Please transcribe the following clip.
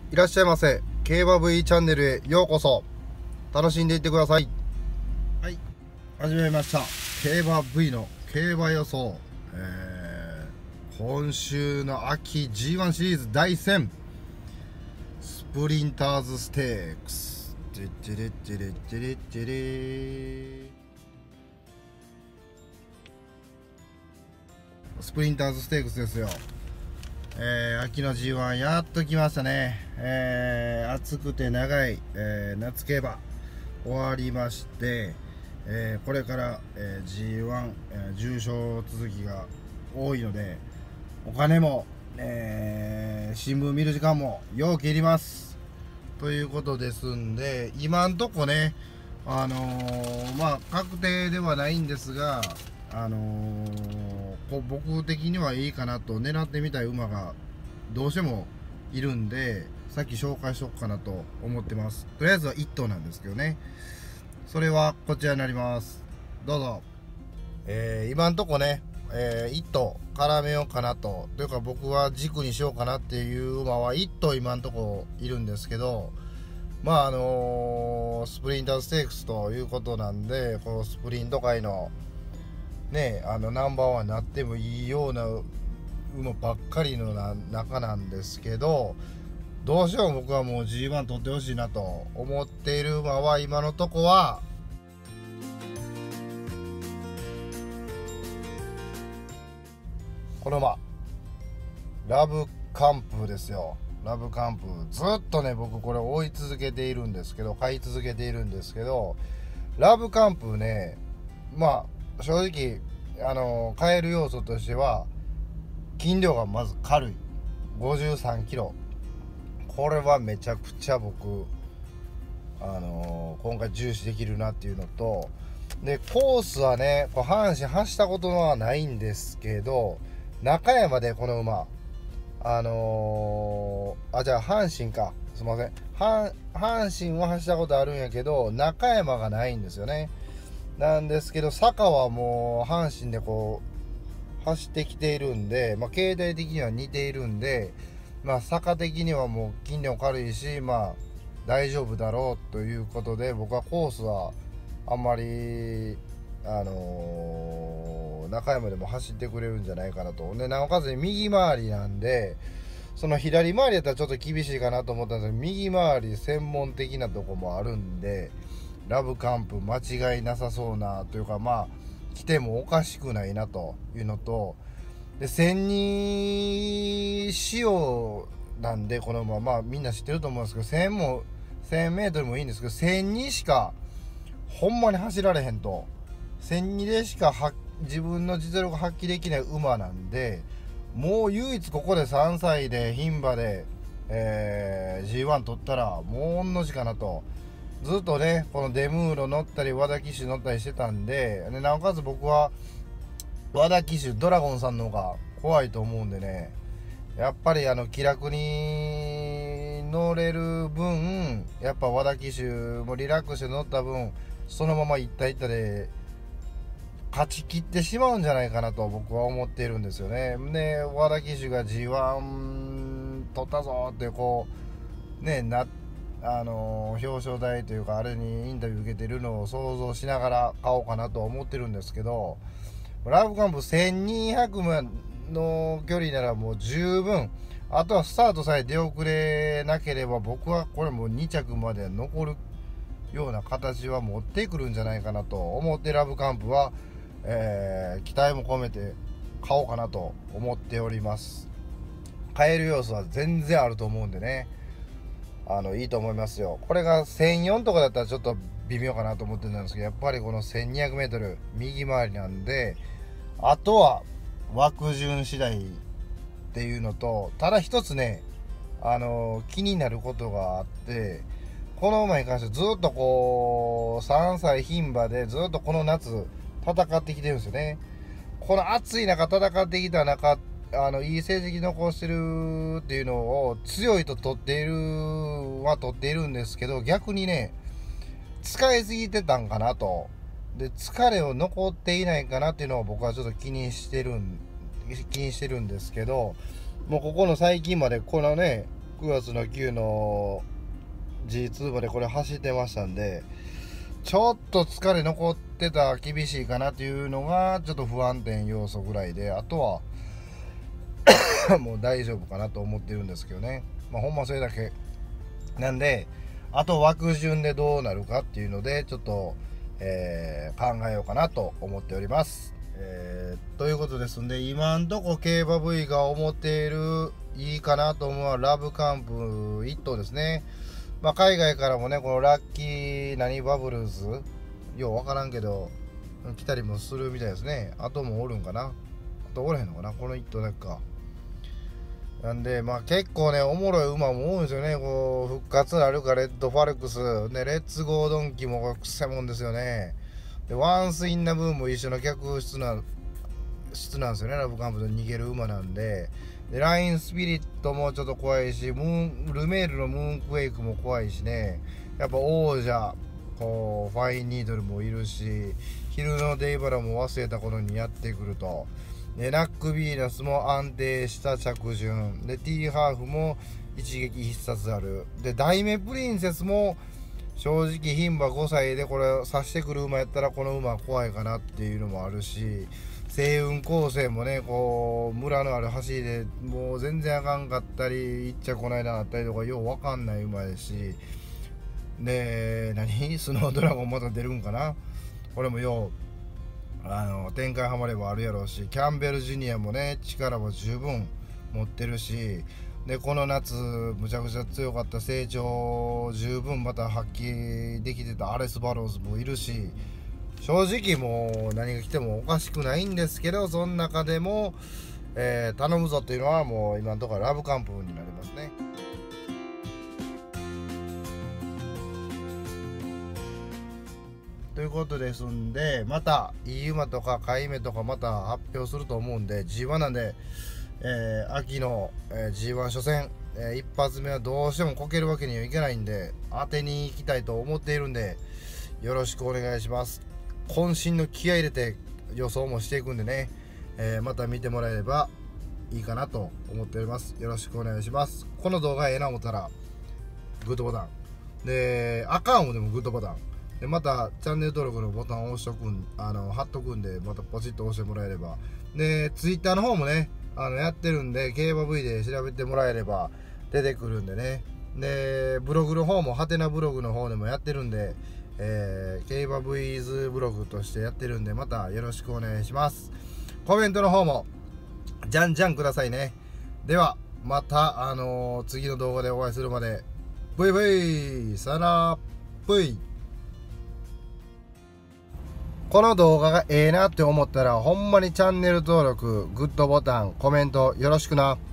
いらっしゃいませ。競馬 V チャンネルへようこそ。楽しんでいってください。はい、始めました。競馬 V の競馬予想。今週の秋 G1 シリーズ第1戦、スプリンターズステークス。スプリンターズステークスですよ。秋の G1 やっと来ましたね。暑くて長い、夏競馬終わりまして、これから、G1、重賞続きが多いので、お金も、新聞見る時間もようけりますということですんで、今んとこね、確定ではないんですが、僕的にはいいかなと狙ってみたい馬がどうしてもいるんで、さっき紹介しようかなと思ってます。とりあえずは1頭なんですけどね。それはこちらになります。どうぞ。今んとこね、1頭絡めようかなというか、僕は軸にしようかなっていう馬は1頭今んとこいるんですけど、スプリンターステークスということなんで、このスプリント界のね、ナンバーワンになってもいいような馬ばっかりの中なんですけど、どうしても僕はもう G1 取ってほしいなと思っている馬は、今のとこはこの馬ラブカンプですよ。ラブカンプ、ずっとね僕これ追い続けているんですけど、買い続けているんですけど、ラブカンプね、正直買える要素としては、筋量がまず軽い53キロ。これはめちゃくちゃ僕今回重視できるなっていうのと、でコースはね、阪神走ったことはないんですけど、中山でこの馬じゃあ阪神か、すいません、阪神は走ったことあるんやけど、中山がないんですよね。なんですけど、坂はもう阪神で走ってきているんで、形態的には似ているんで、坂的にはもう筋量軽いし、大丈夫だろうということで、僕はコースはあんまり中山でも走ってくれるんじゃないかなと。でなおかつ右回りなんで、その左回りやったらちょっと厳しいかなと思ったんですけど、右回り専門的なとこもあるんで、ラブカンプ間違いなさそうなというか、来てもおかしくないなというのと、で1002仕様なんで、この馬みんな知ってると思うんですけど、1000メートルもいいんですけど、1002しかほんまに走られへんと、1002でしか自分の実力発揮できない馬なんで、もう唯一ここで3歳で牝馬で、G1 取ったらもう同じかなと。ずっとねこのデムーロ乗ったり和田騎手乗ったりしてたんで、なおかつ僕は和田騎手ドラゴンさんの方が怖いと思うんでね、やっぱり気楽に乗れる分、やっぱ和田騎手もリラックスして乗った分、そのまま行ったで勝ち切ってしまうんじゃないかなと僕は思っているんですよね。で和田騎手が G1 取ったぞって表彰台というか、あれにインタビュー受けてるのを想像しながら買おうかなと思ってるんですけど、ラブカンプ1200の距離ならもう十分、あとはスタートさえ出遅れなければ、僕はこれもう2着まで残るような形は持ってくるんじゃないかなと思って、ラブカンプは、期待も込めて買おうかなと思っております。買える要素は全然あると思うんでね、いいと思いますよ。これが1004とかだったらちょっと微妙かなと思ってたんですけど、やっぱりこの 1200m 右回りなんで、あとは枠順次第っていうのと、ただ一つね気になることがあって、この馬に関してずっと3歳牝馬でずっとこの夏戦ってきてるんですよね。この暑い中戦ってきた中、いい成績残してるっていうのを強いと取っているんですけど、逆にね使いすぎてたんかなと。で疲れを残っていないかなっていうのを僕はちょっと気にしてるんですけど、もうここの最近までこのね 9月の9の G2 までこれ走ってましたんで、ちょっと疲れ残ってた、厳しいかなというのがちょっと不安定要素ぐらいで、あとはもう大丈夫かなと思ってるんですけどね。ほんまそれだけなんで、あと枠順でどうなるかっていうのでちょっと、考えようかなと思っております。ということですんで、今んとこ競馬 V が思っているいいかなと思うのはラブカンプ1頭ですね。海外からもね、このラッキー何バブルズようわからんけど来たりもするみたいですね。あともおるんかな、あとおらへんのかな、この1頭だけか。なんで結構ねおもろい馬も多いんですよね。こう復活あるかレッドファルクスね、レッツゴードンキもくせもんですよね。でワンスインナブーンも一緒の客室なんですよね。ラブカンプと逃げる馬なんで、ラインスピリットもちょっと怖いし、ルメールのムーンクエイクも怖いしね。やっぱ王者こうファインニードルもいるし、昼のデイバラも忘れた頃にやってくると、でナックビーナスも安定した着順で、ティーハーフも一撃必殺あるで、ダイメプリンセスも正直牝馬5歳でこれ刺してくる馬やったらこの馬は怖いかなっていうのもあるし、星雲構成もね、こう村のある走りでもう全然あかんかったり、1着こないだなったりとかようわかんない馬ですし、でスノードラゴンまた出るんかな、これもよう展開ハマればあるやろうし、キャンベルジュニアもね力も十分持ってるし、でこの夏むちゃくちゃ強かった成長十分また発揮できてたアレス・バローズもいるし、正直もう何が来てもおかしくないんですけど、その中でも、頼むぞっていうのはもう今のところラブカンプになりますね。ということですんで、またいい馬とか買い目とかまた発表すると思うんで、 G1 なんで、秋の、G1 初戦、一発目はどうしてもこけるわけにはいけないんで当てに行きたいと思っているんで、よろしくお願いします。渾身の気合い入れて予想もしていくんでね、また見てもらえればいいかなと思っております。よろしくお願いします。この動画ええな思ったらグッドボタンで、アカウントでもグッドボタンで、またチャンネル登録のボタンを押しとくん貼っとくんで、またポチッと押してもらえれば。でツイッターの方もねやってるんで、競馬 V で調べてもらえれば出てくるんでね。でブログの方もハテナブログの方でもやってるんで、競馬 V ズブログとしてやってるんで、またよろしくお願いします。コメントの方もじゃんじゃんくださいね。ではまた次の動画でお会いするまで、ブイブイ、さよなら、ブイ。この動画がええなって思ったらほんまにチャンネル登録、グッドボタン、コメントよろしくな。